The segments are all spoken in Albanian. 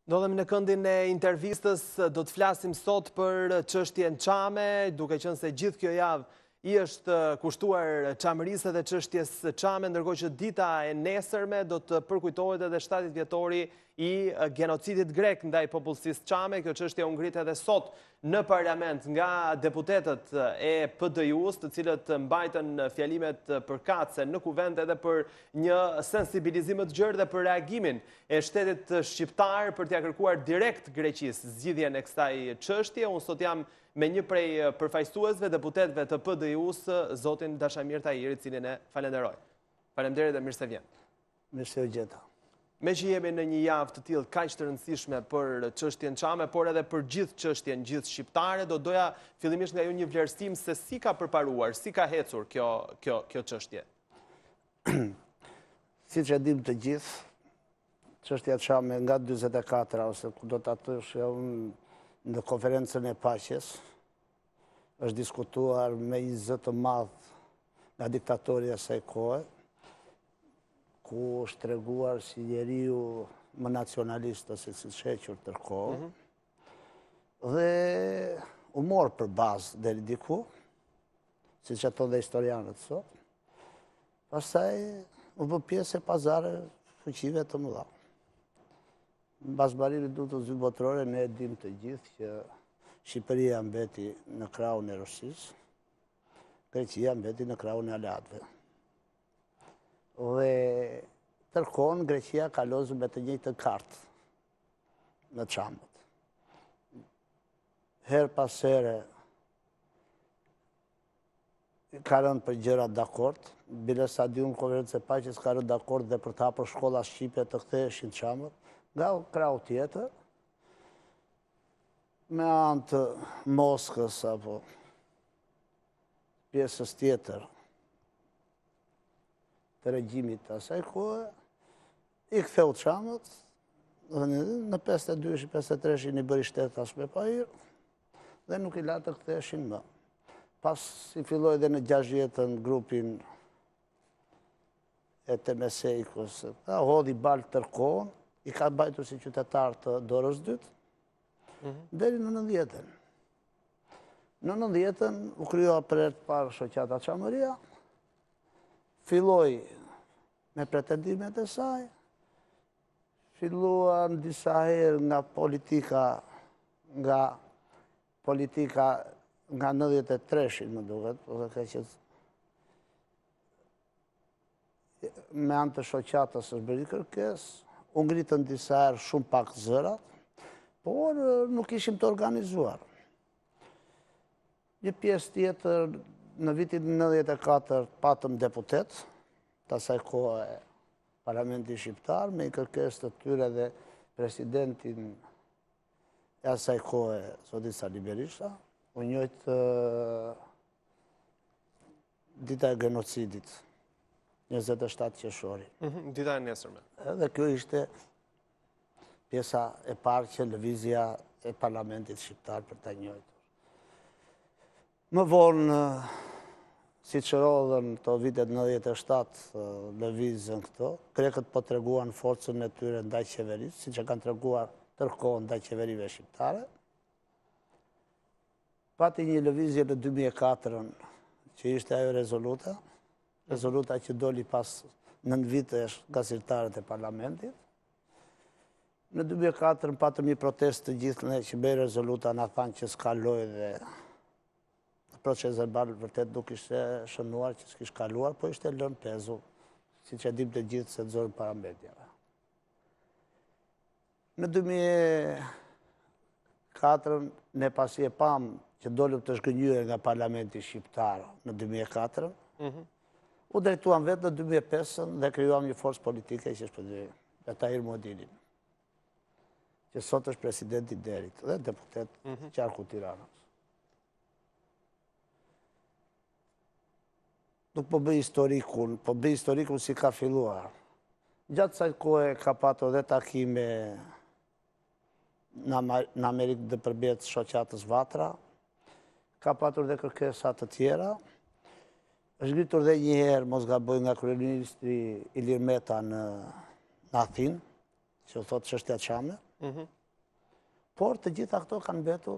Ndodhemi në këndin e intervistës, do të flasim sot për çështjen Çame, duke qenë se gjithë kjo javë i është kushtuar çamërisë dhe çështjes Çame, ndërkohë që dita e nesërme do të përkujtohet edhe 70 vjetori i genocidit grek ndaj popullsisë Çame. Kjo çështje u ngrit edhe sot në parlament nga deputetët e PD-ju-s, të cilët mbajtën fjalimet përkatëse në kuvent edhe për një sensibilizim të gjerë dhe për reagimin e shtetit shqiptar për t'ia kërkuar direkt Greqisë zgjidhjen e kësaj çështje. Unë sot jam me një prej përfaqësuesve, deputetëve të PD-ju-s, zotin Dashamir Tahiri, cilin e falenderoj. Faleminderit dhe mirë se vjen. Mirë se u gjeta. Me që jemi në një javë të tillë kaq të rëndësishme për çështjen Çame, por edhe për gjithë çështjen gjithë shqiptare, do doja fillimisht nga ju një vlerësim se si ka përparuar, si ka ecur kjo çështje. Siç e dim të gjithë, çështja Çame nga 44 ose ku do ta thosh në konferencën e paqes është diskutuar me një zë të madh nga diktatori e asaj kohe, ku është treguar si njeriu më nacionalist ose si shequr tërkohë, dhe u morë për bazë deri diku, siç e thonë dhe historianët sot. Pastaj u bë pjesë e pazare fuqive të mëdha. Mbas barimit duhet të zy botërore, ne e dim të gjithë që Shqipëria mbeti në krahun e Rusisë, Greqia mbeti në krahun e aleatëve. Dhe tërkohën Greqia ka lozur me të njëjtën kartë në Çamët. Her pas here ka rënë për gjëra dakord, bile sa di unë konferencë e paqes ka rënë dakord dhe për të hapur shkolla shqipe të ktheheshin Çamët, nga krahu tjetër, me anë të Moskës apo pjesës tjetër të regjimit të asaj kohe, i ktheu Çamët, në 52-53 i bëri shtet as me pahir, dhe nuk i la të ktheheshin më. Pas i filloi dhe në 60-ën grupin e Temesejkos, hodhi balë tërkohën, i ka mbajtur si qytetar të dorës dytë, deri në 90-ën. Në 90-ën u krijua për herë të parë shoqata Çamëria, filloi me pretendimet e saj, filluan disa herë nga politika nga 93-shin, më duket, ose ka që me anë të shoqatës është bëri kërkesë, u ngritën disa herë shumë pak zërat, por nuk ishim të organizuar. Një pjesë tjetër, në vitin 94 patëm deputet, të asaj kohe Parlamenti Shqiptar, me një kërkesë të tyre dhe presidentin e asaj kohe, zotin Sali Berisha, u njojtë dita e genocidit, 27 qershori. Dita e nesërme. Dhe kjo ishte pjesa e parë që lëvizja e Parlamentit Shqiptar për ta njojtur. Më vonë, si që rodhen të vitet 97 lëvizën këto, grekët po treguan forcën e tyre ndaj qeverisë, si që kanë treguar tërkohën ndaj qeverive shqiptare. Pati një lëvizje në 2004-ën, që ishte ajo rezoluta që doli pas 9 vitesh nga zyrtarët e parlamentit. Në 2004 patëm një protestë të gjithë ne që bëj rezoluta na thanë që s'kaloj dhe proces verbal vërtet nuk ishte shënuar, që s'kish kaluar, po ishte lënë pezu, si që dim të gjithë se të zorën para mediave. Në 2004 ne pasi e pam që dollëm të shgënjyre nga Parlamenti Shqiptar në 2004, u drejtuam vetë në 2005 dhe krijuam një forcë politike që është për Tahir Modinin, që sot është presidenti Derit dhe deputet qarku Tiranës. Nuk po bëj historikun si ka filluar. Gjatë kësaj kohe ka patur dhe takime në Amerikë dhe përbjet shoqatës Vatra, ka patur dhe kërkesa të tjera, është ngritur dhe një herë, mos gaboj, nga kryeministri Ilir Meta në Athinë, që u thotë çështja Çame. Por të gjitha këto kanë mbetur.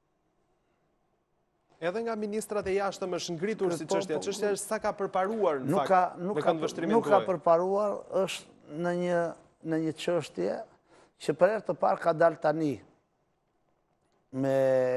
Edhe nga ministrat e jashtëm është ngritur si çështja. Çështja është sa ka përparuar në fakt me këndvështrimin tuaj. Nuk ka përparuar, është në një çështje që për herë të parë ka dalë tani me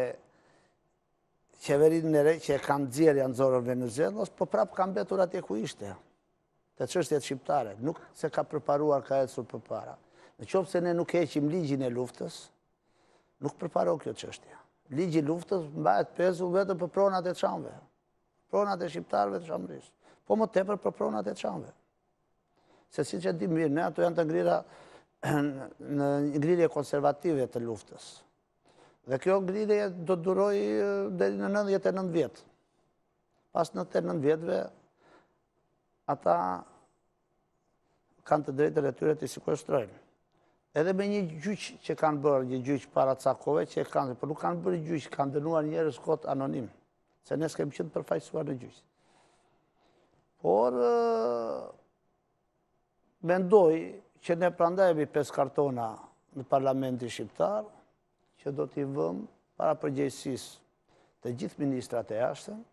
qeverinë e re që e kanë nxjerrë janë zorën Venezuelës, po prapë ka mbetur atje ku ishte. Te çështjet shqiptare, nuk se ka përparuar, ka ecur përpara. Në qoftë se ne nuk heqim ligjin e luftës, nuk përparon kjo çështje. Ligji i luftës mbahet pezu vetëm për pronat e çamëve. Pronat e shqiptarëve të Çamërisë. Po më tepër për pronat e çamëve. Se siç e di mirë, ne ato janë të ngrira në ngrirje konservative të luftës. Dhe kjo ngrirje do të durojë deri në 99 vjet. Pas 99 vjetëve ata kanë të drejtën e tyre të sekuestrojnë. Edhe me një gjyq që kanë bërë, një gjyq para ca kohë që e kanë, por nuk kanë bërë gjyq, kanë dënuar njerëz kot anonim, se ne s'kemi qenë të përfaqësuar në gjyq. Por mendoj që ne prandajemi 5 kartona në Parlamentin shqiptar, që do t'i vëmë para përgjegjësisë të gjithë ministrat e jashtëm,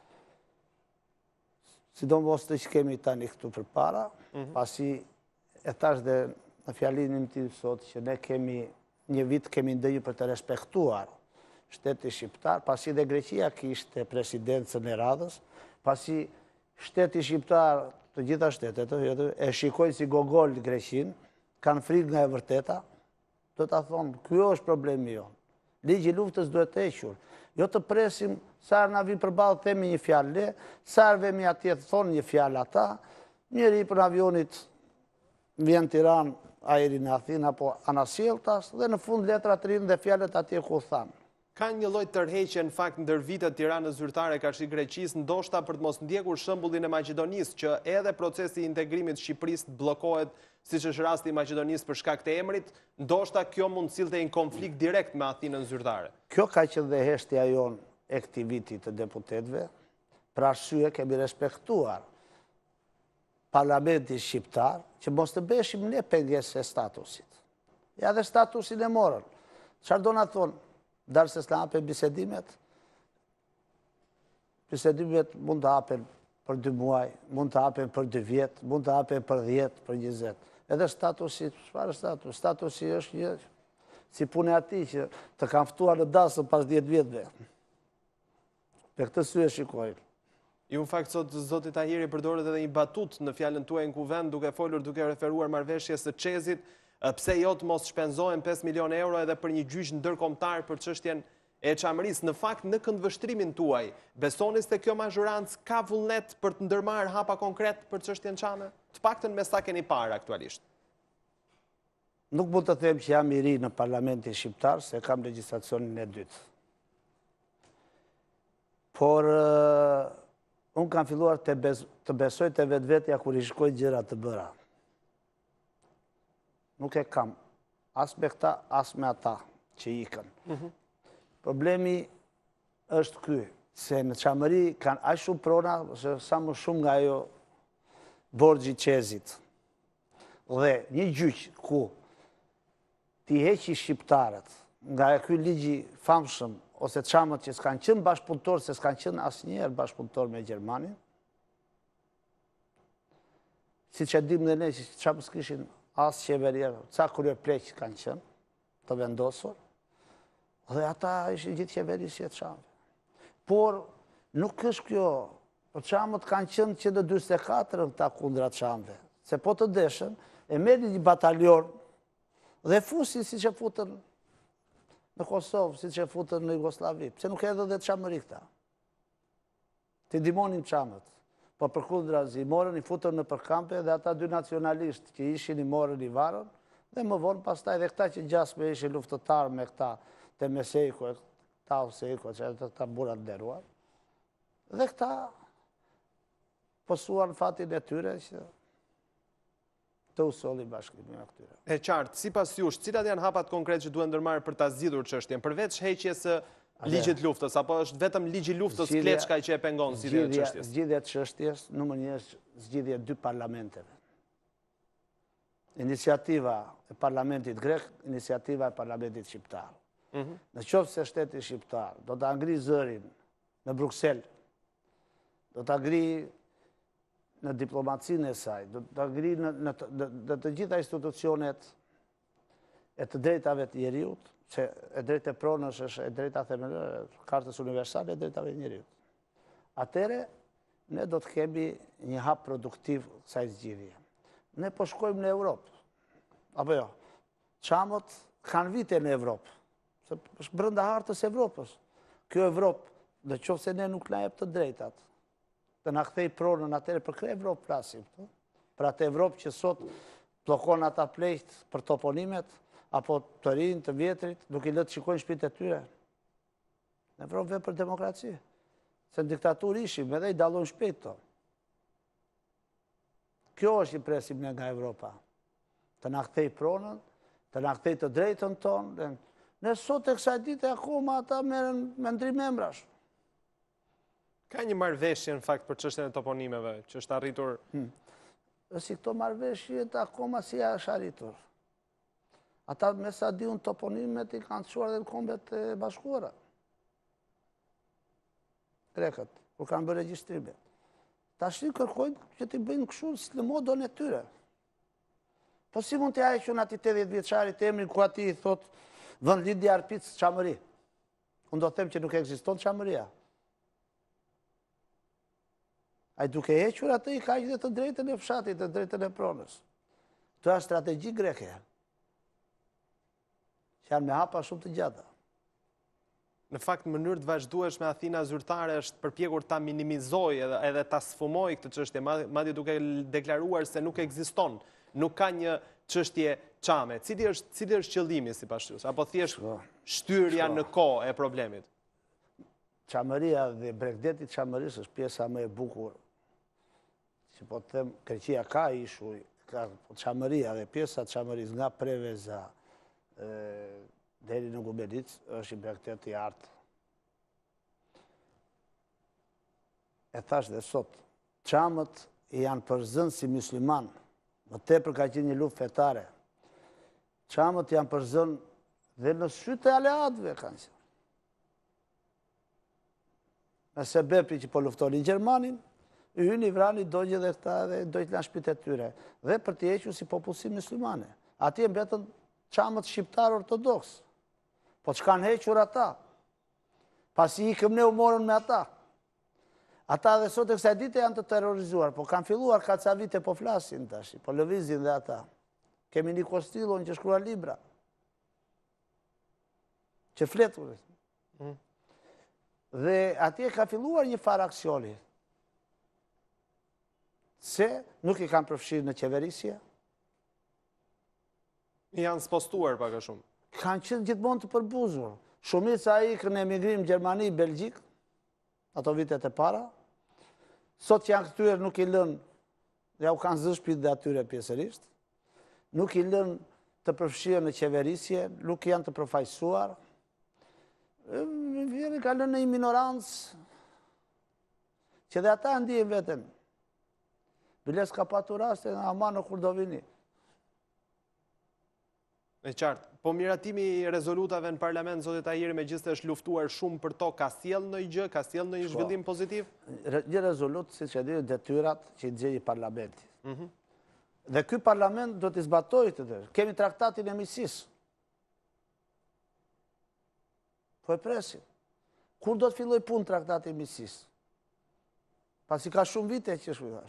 sidomos të që kemi tani këtu përpara, pasi e thash dhe në fjalimin tim sot që ne kemi një vit kemi ndëgjë për të respektuar shteti shqiptar, pasi dhe Greqia kishte presidencën e radhës, pasi shteti shqiptar, të gjitha shtetet, e shikojnë si gogol Greqin, kanë frikë nga e vërteta, do ta thonë, kjo është problemi jonë. Ligji i luftës duhet të hequr. Jo të presim sa na vi përballë themi një fjalë le, sa vemi atje të thonë një fjalë ata, njëri për avionit vjen Tiranë, ajeri në Athinë apo Anasjelltas, dhe në fund letra të rinë dhe fjalët atje ku thanë. Ka një lloj tërheqje në fakt ndër vitet Tiranës zyrtare karshi Greqisë, ndoshta për të mos ndjekur shembullin e Maqedonisë, që edhe procesi i integrimit të Shqipërisë bllokohet, siç është rasti i Maqedonisë për shkak të emrit, ndoshta kjo mund të sillte një konflikt direkt me Athinën zyrtare. Kjo ka qenë dhe heshtja jonë e këtij viti të deputetëve, për arsye kemi respektuar Parlamenti shqiptar, që mos të beshim ne pengesë e statusit. Ja dhe statusin e morën. Çfarë do na thonë? Darë se s'la hapen bisedimet? Bisedimet mund të hapen për 2 muaj, mund të hapen për 2 vjet, mund të hapen për 10, për 20. Edhe statusi, çfarë status? Statusi është një si punë e atij që të kanë ftuar në dasëm pas 10 vjetëve. Për këtë sy e shikojnë. Ju në fakt sot zoti Tahiri përdoret edhe një batut në fjalën tuaj në kuvend, duke folur, duke referuar marrëveshjes së Çezit, pse jo të mos shpenzohen 5 milion euro edhe për një gjyq ndërkombëtar për çështjen e Çamërisë. Në fakt në këndvështrimin tuaj, besoni se kjo mazhorancë ka vullnet për të ndërmarrë hapa konkret për çështjen Çame? Të paktën me sa keni parë aktualisht. Nuk mund të them që jam i ri në Parlamentin shqiptar, se kam legjislacionin e dytë. Por unë kam filluar të besoj të vetvetja kur i shkoj gjëra të bëra. Nuk e kam as me këta, as me ata që ikën. Problemi është ky, se në Çamëri kanë aq shumë prona, sa më shumë nga ajo borxhi Çezit. Dhe një gjyq ku ti heqi shqiptarët nga ky ligji famshëm, ose çamët që s'kanë qenë bashkëpunëtor, se s'kanë qenë asnjëherë bashkëpunëtor me Gjermanin. Siç e dim dhe ne që çamët s'kishin as qeveria, ca kryepleq kanë qenë të vendosur, dhe ata ishin gjithë qeverisje të çamëve. Por nuk është kjo, po çamët kanë qenë që në 44 këta kundra çamëve, se po të deshën, e merrin një batalion dhe fusin siç e futën në Kosovë, si që futën në Jugoslavi. Pse nuk edhe dhe Çamëri këta? Të ndihmonin çamët. Po përkundrazi, i morën, i futën në përkampe dhe ata 2 nacionalistë që ishin i morën, i varën, dhe më vonë pastaj dhe këta që gjasme ishin luftëtar me këta të Mesejko, këta Osejko, që e këta burat nderuar. Dhe këta posuan fatin e tyre që të usolli bashkëpunimi me këtyre. E qartë, sipas jush, cilat janë hapat konkret që duhen ndërmarrë për ta zgjidhur çështjen, përveç heqjes së ligjit luftës, apo është vetëm ligji luftës kleçka që e pengon zgjidhjen e çështjes? Zgjidhja e çështjes numër 1 është zgjidhja e 2 parlamenteve. iniciativa e Parlamentit grek, iniciativa e Parlamentit shqiptar. Në qoftë se shteti shqiptar do të ngri zërin në Bruksel, do të ngri në diplomacinë e saj, do të ngri në të gjitha institucionet e të drejtave të njeriut, që e drejtë e pronës është e drejta themelore, kartës universale e drejtave të njeriut. Atere, ne do të kemi një hap produktiv kësaj zgjidhje. Ne po shkojmë në Europë. Apo jo, çamët kanë vite në Europë, se është brenda hartës Evropës. Kjo Evropë, në qoftë se ne nuk na jep të drejtat, të na kthej pronën atëre për këtë Evropë flasim. Për atë Evropë që sot bllokon ata pleqt për toponimet, apo të rinj, të vjetrit, nuk i lë të shikojnë shtëpitë e tyre. Në Evropë vepër demokraci. Se në diktaturë ishim, edhe i dallon shpejt to. Kjo është i presim ne nga Evropa. Të na kthej pronën, të na kthej të drejtën tonë. Ne sot e kësaj dite akoma ata merren me ndrim emrash. Ka një marrëveshje në fakt për çështjen e toponimeve, që është arritur. Si këto marrëveshjet akoma si është arritur. Ata me sa diun toponimet i kanë çuar edhe në Kombet e Bashkuara. Grekët, kur kanë bërë regjistrime. Tash kërkojnë që t'i bëjnë kështu në modon e tyre. Po si mund t'ja hequn ati 80 vjeçarit emrin ku ati i thot Vendlindje Arpic Çamëri. Unë do të them që nuk ekziston Çamëria. Ai duke hequr atë i ka dhe të drejtën e fshatit, të drejtën e pronës. Kjo është strategji greke. Që janë me hapa shumë të gjata. Në fakt, në mënyrë të vazhdueshme Athina zyrtare është përpjekur ta minimizojë edhe ta sfumojë këtë çështje, madje duke deklaruar se nuk ekziston, nuk ka një çështje çame. Cili është qëllimi sipas jush, apo thjesht shtyrja në kohë e problemit? Çamëria dhe Bregdeti i Çamërisë është pjesa më e bukur. Si po të them, Greqia ka ishuj, ka Çamëria dhe pjesa e Çamërisë nga Preveza deri në Gubelic është i Bregdet i artë. E thash dhe sot, çamët janë përzënë si musliman, më tepër ka qenë një luftë fetare. Çamët janë përzënë dhe në sytë e aleatëve kanë qenë. Me sebepi që po luftonin Gjermanin, i hynë i vrani dogje dhe këta dhe dojtë në shtëpitë e tyre, dhe për t'i hequr si popullsi muslimane. Atje mbetën çamët shqiptar ortodoks. Po që kanë hequr ata, pasi ikëm ne u morën me ata. Ata dhe sot e kësaj dite janë të terrorizuar, po kanë filluar ka ca vite po flasin tash, po lëvizin dhe ata. Kemi një Kostillon që shkruan libra, që fletur. Dhe atje ka filluar një farë aksioni, se nuk i kanë përfshirë në qeverisje. Janë spostuar pak a shumë. Kanë qenë gjithmonë të përbuzur. Shumica ikën në emigrim Gjermani, Belgjik, ato vitet e para. Sot që janë këtyre nuk i lënë, ja u kanë zë shtëpitë dhe atyre pjesërisht, nuk i lënë të përfshirë në qeverisje, nuk janë të përfaqësuar. Vjen ka lënë në ignorancë, që dhe ata ndihen veten. Biles ka patur raste në Aman në Kurdovini. E qartë, po miratimi i rezolutave në parlament, zotit Tahiri, megjithëse është luftuar shumë për to, ka sjellë ndonjë gjë, ka sjellë ndonjë zhvillim pozitiv? Një rezolut, siç e di, detyrat që i nxjerrë parlamenti. Dhe ky parlament do t'i zbatojë të tërë. Kemi traktatin e miqësisë. Po e presim. Kur do të filloj punë traktati i miqësisë? Pasi ka shumë vite që shkruar.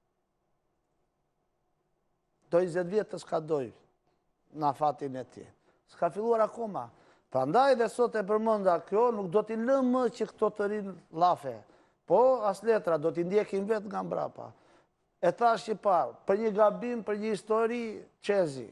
Do 20 vjet të s'ka dojë në afatin e ti. S'ka filluar akoma. Prandaj dhe sot e përmenda kjo, nuk do t'i lëmë më që këto të rinë lafe. Po, as letra, do t'i ndjekin vetë nga mbrapa. E thash që parë, për një gabim, për një histori, qezi.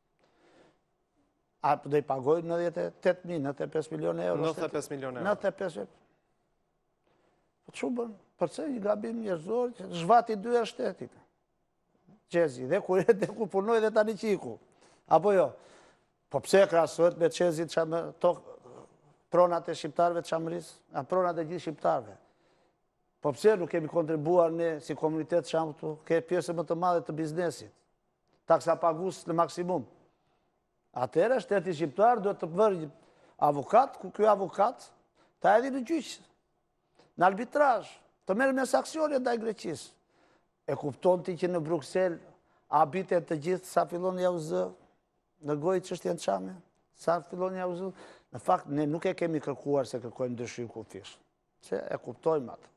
A do i pagojnë 98.095 milion euro? 95 milion euro. 95. Po që bën? Përse një gabim njerëzor, që zhvati 2 e shtetit. Qezi, dhe ku punoj dhe tani qiku. Apo jo? Po pse krahasohet me qezit pronat e shqiptarëve të Çamërisë, pronat e gjithë shqiptarëve? Po pse nuk kemi kontribuar ne si komunitet Çamëtu, ke pjesë më të madhe të biznesit? taksa pagus në maksimum. Atëherë, shteti shqiptar duhet të bërë avokat, ku kjo avokat ta edhi në gjyqë, në arbitrazh, të merë me sankcione ndaj Greqisë. E kupton ti që në Bruxelles habitet të gjithë sa fillon jauzë në gojë çështjen Çame, sa fillon jauzë. Në fakt, ne nuk e kemi kërkuar se kërkojmë dëshirë kufish, se e kuptojmë atë.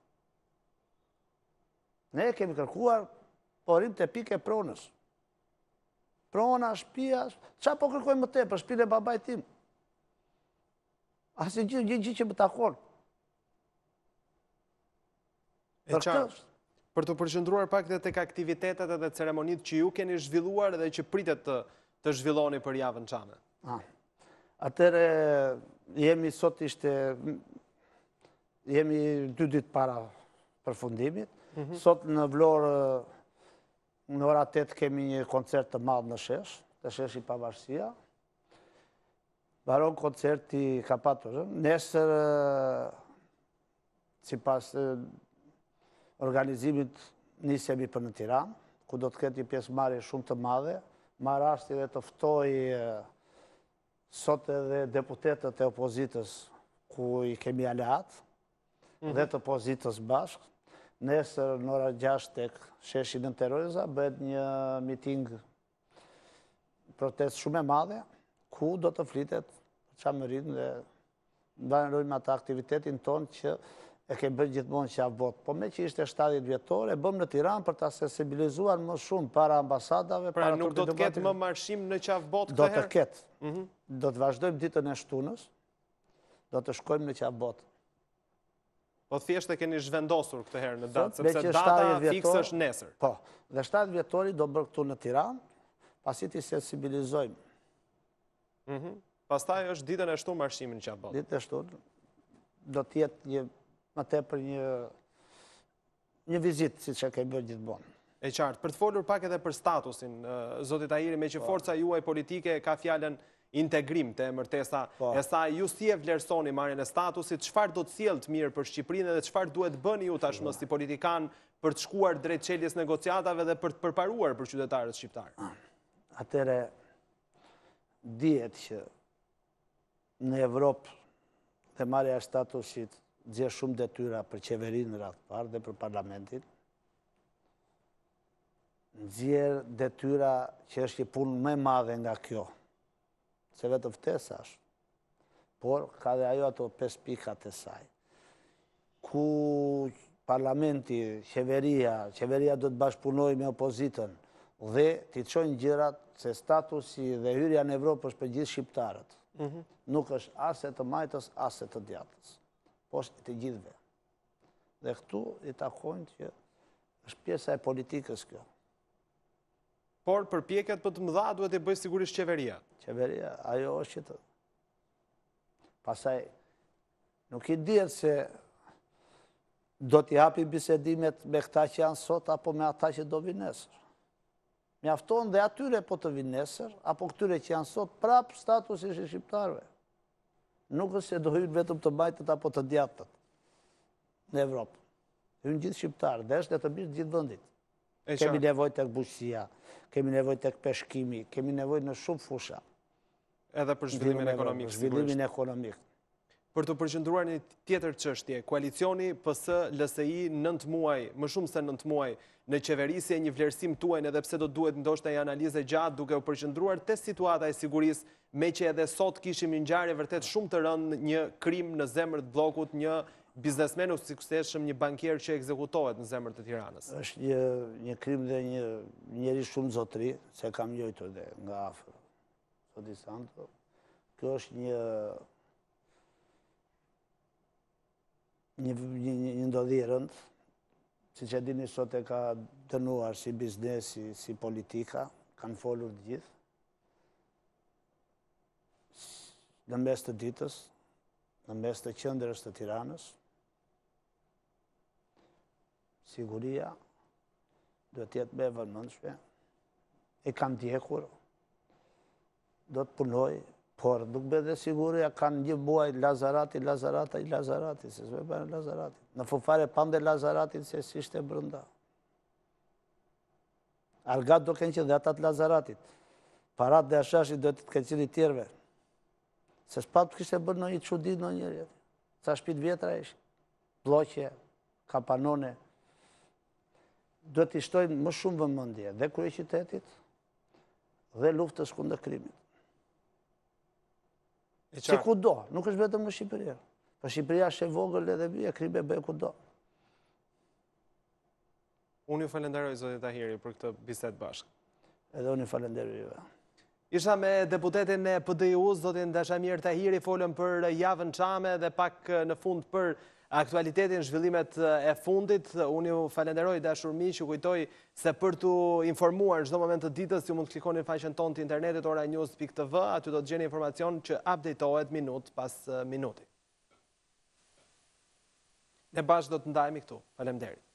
Ne e kemi kërkuar porim të pike pronës. Prona, shtëpia, qa po kërkojmë më tepër, shtëpinë e babait tim. Asë një gjë që më takon. E qartë, për të përqendruar pak dhe tek aktivitetet dhe ceremonitë që ju keni zhvilluar dhe që pritet të zhvilloni për javën Çame. Atëre, sot jemi 2 ditë para përfundimit. Sot në Vlorë, në ora 8 kemi një koncert të madh në Shesh, të Sheshi Pavarësia. Baron koncerti ka patur. Nesër, sipas organizimit, nisemi për në Tiranë, ku do të ketë një pjesëmarrje shumë të madhe. Marr rasti dhe të ftoj sot edhe deputetët e opozitës, ku i kemi aleat, dhe të opozitës bashkë. Nesër në ora 6 tek sheshi Nën Tereza bëhet një miting protest shumë e madhe, ku do të flitet Çamërinë dhe ndajrojmë atë aktivitetin tonë që e ke bërë gjithmonë qafë botë. Po me që ishte 70 vjetor, e bëm në Tiranë për ta sensibilizuar më shumë para ambasadave. Pra nuk do të ketë më marshim në qafë botë këtë herë? Do të ketë. Do të vazhdojmë ditën e shtunës, do të shkojmë në qafë botë. Po thjesht e keni zhvendosur këtë herë në datë, sepse data fikse është nesër. Po, dhe 7 vjetori do bërë këtu në Tiranë, pasi t'i sensibilizojmë. Pastaj është ditën e shtunë marshimin që abot. Ditën e shtunë do t'jetë më tepër një vizitë, si që ke bërë gjithmonë. E qartë, për të folur pak edhe për statusin, Zotit Ahiri, me që forca juaj politike ka fjallën integrim të emërtesa e saj, ju si e vlerësoni marrjen e statusit, çfarë do të sjellë të mirë për Shqipërinë dhe çfarë duhet bëni ju tashmë si politikan për të shkuar drejt çeljes negociatave dhe për të përparuar për qytetarët shqiptarë? Atëre, dihet që në Evropë dhe marrja e statusit nxjerr shumë detyra për qeverinë në radhë parë dhe për parlamentin. Nxjerr detyra që është një punë më e madhe nga kjo. Se vetë ftesa është, por ka dhe ajo ato 5 pikat e saj, ku parlamenti, qeveria do të bashkëpunoj me opozitën dhe t'i çojnë gjërat se statusi dhe hyrja në Evropë është për gjithë shqiptarët. Nuk është as e të majtës, as e të djatës, po është të gjithëve. Dhe këtu i takojnë që është pjesa e politikës kjo. Por përpjekjet për të mëdha duhet e bëjë sigurisht qeveria. Qeveria, ajo është që të... Pastaj, nuk i dihet se do t'i hapi bisedimet me këta që janë sot, apo me ata që do vinë nesër. Mjafton dhe atyre po të vinë nesër, apo këtyre që janë sot, prap statusi i shqiptarëve. Nuk është se do hyrë vetëm të majtët apo të djatët në Evropë. Hyrën gjithë shqiptarë, dhe është e të mirë gjithë vendit. Kemi nevojë tek bujqësia, kemi nevojë tek peshkimi, kemi nevojë në shumë fusha. Edhe për zhvillimin ekonomik. Zhvillimin ekonomik. Për të përqendruar një tjetër çështje, koalicioni PS-LSI 9 muaj, më shumë se 9 muaj, në qeverisje një vlerësim tuaj, edhe pse do duhet ndoshta një analizë gjatë duke u përqendruar te situata e sigurisë, me që edhe sot kishim një ngjarje vërtet shumë të rëndë, një krim në zemër të bllokut, një biznesmen u suksesshëm, një bankier që ekzekutohet në zemër të Tiranës. Është një krim dhe një njeri shumë zotëri, se kam njojtur dhe nga afër. Zoti Santo, kjo është një ndodhi e rëndë, si që dini sot e ka dënuar si biznesi, si politika, kanë folur të gjithë. Në mes të ditës, në mes të qendrës të Tiranës, siguria do të jetë me vëmendshme, e kanë ndjekur, do të punoj, por nuk be dhe siguria kanë një muaj Lazarati, se s'me bërë Lazarati. Në fufare pande Lazaratin se si ishte brënda. Argat do kënë qenë dhe atat Lazaratit. Parat dhe ashashit do të kënë qenë i tjerve. Se s'pat kështë e bërë në një qudit në njëri. Sa shpit vjetra ishë. Bloqe, kapanone. Do t'i shtojnë më shumë vëmendje dhe kryeqytetit dhe luftës kundër krimit. Si ku do, nuk është vetëm në Shqipëri. Për Shqipëria është e vogël edhe bie, krimi bëj ku do. Unë ju falenderoj, zotit Tahiri, për këtë bisedë bashkë. Edhe unë ju falenderoj juve. Isha me deputetin e PDI-us, zotin Dashamir Tahiri, folëm për javën Çame dhe pak në fund për aktualitetin, zhvillimet e fundit. Unë ju falenderoj, dashur miq, ju kujtoj se për t'u informuar çdo moment të ditës ju mund të klikoni në faqen tonë të internetit oranews.tv, aty do të gjeni informacion që updatohet minut pas minuti. Ne bashkë do të ndajemi këtu. Faleminderit.